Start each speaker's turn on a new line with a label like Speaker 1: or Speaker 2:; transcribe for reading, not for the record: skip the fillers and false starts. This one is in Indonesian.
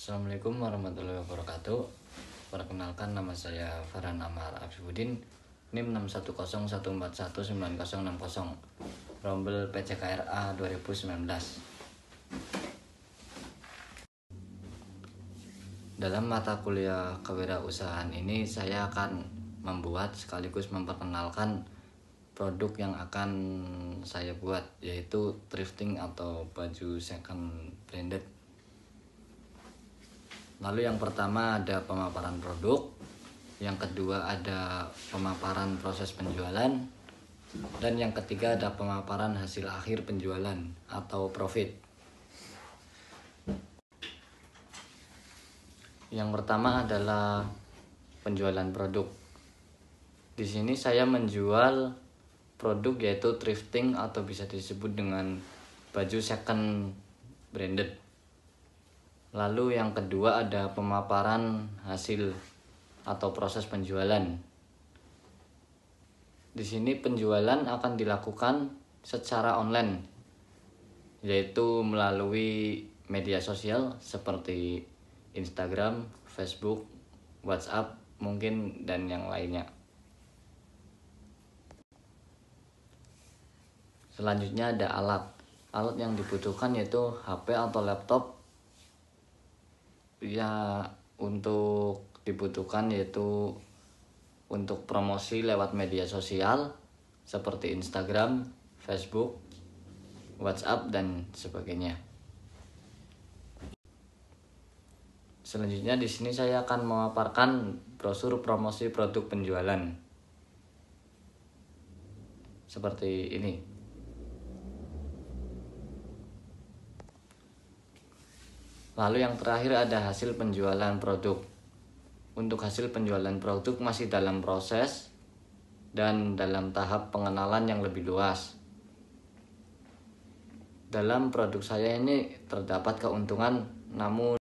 Speaker 1: Assalamualaikum warahmatullahi wabarakatuh. Perkenalkan, nama saya Farhan Amar Afifuddin, NIM 610141960, Rombel PCKRA 2019. Dalam mata kuliah kewirausahaan ini saya akan membuat sekaligus memperkenalkan produk yang akan saya buat, yaitu thrifting atau baju second branded. Lalu yang pertama ada pemaparan produk, yang kedua ada pemaparan proses penjualan, dan yang ketiga ada pemaparan hasil akhir penjualan atau profit. Yang pertama adalah penjualan produk. Di sini saya menjual produk yaitu thrifting atau bisa disebut dengan baju second branded. Lalu yang kedua ada pemaparan hasil atau proses penjualan. Di sini penjualan akan dilakukan secara online, yaitu melalui media sosial seperti Instagram, Facebook, WhatsApp mungkin, dan yang lainnya. Selanjutnya ada alat. Alat yang dibutuhkan yaitu HP atau laptop. Ya, untuk dibutuhkan yaitu untuk promosi lewat media sosial seperti Instagram, Facebook, WhatsApp, dan sebagainya. Selanjutnya di sini saya akan memaparkan brosur promosi produk penjualan. Seperti ini. Lalu yang terakhir ada hasil penjualan produk. Untuk hasil penjualan produk masih dalam proses dan dalam tahap pengenalan yang lebih luas. Dalam produk saya ini terdapat keuntungan, namun